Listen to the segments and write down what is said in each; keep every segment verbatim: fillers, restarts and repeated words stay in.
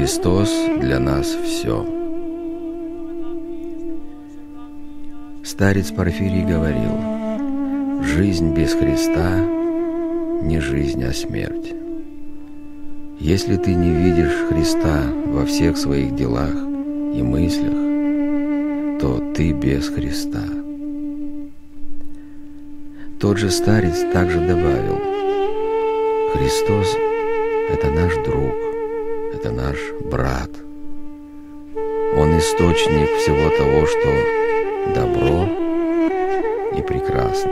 Христос для нас все. Старец Порфирий говорил: жизнь без Христа не жизнь, а смерть. Если ты не видишь Христа во всех своих делах и мыслях, то ты без Христа. Тот же старец также добавил: Христос — это наш друг, это наш брат. Он источник всего того, что добро и прекрасно.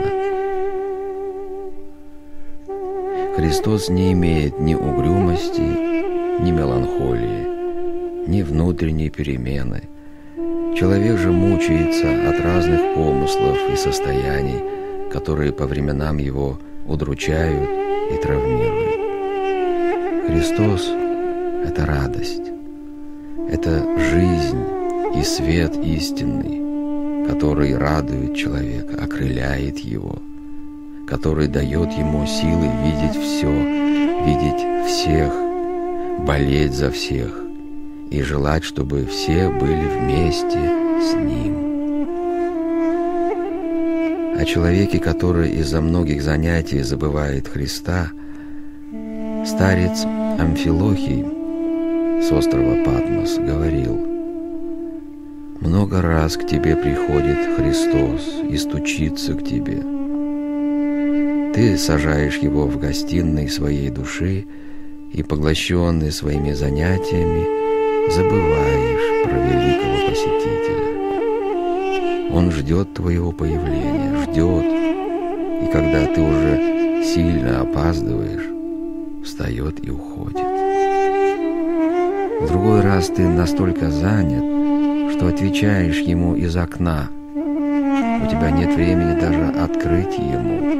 Христос не имеет ни угрюмости, ни меланхолии, ни внутренней перемены. Человек же мучается от разных помыслов и состояний, которые по временам его удручают и травмируют. Христос — это радость, это жизнь и свет истинный, который радует человека, окрыляет его, который дает ему силы видеть все, видеть всех, болеть за всех и желать, чтобы все были вместе с Ним. О человеке, который из-за многих занятий забывает Христа, старец Амфилохий с острова Патмос говорил: «Много раз к тебе приходит Христос и стучится к тебе. Ты сажаешь его в гостиной своей души и, поглощенный своими занятиями, забываешь про великого посетителя. Он ждет твоего появления, ждет, и когда ты уже сильно опаздываешь, встает и уходит. В другой раз ты настолько занят, что отвечаешь ему из окна. У тебя нет времени даже открыть ему».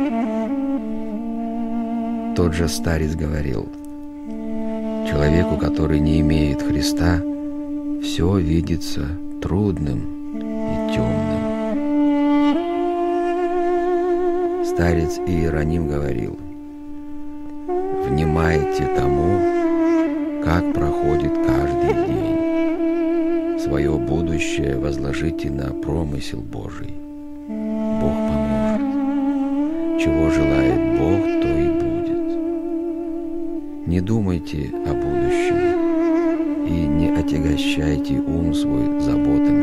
Тот же старец говорил: человеку, который не имеет Христа, все видится трудным и темным. Старец Иероним говорил: внимайте тому, как проходит каждый день. Свое будущее возложите на промысел Божий. Бог поможет. Чего желает Бог, то и будет. Не думайте о будущем и не отягощайте ум свой заботами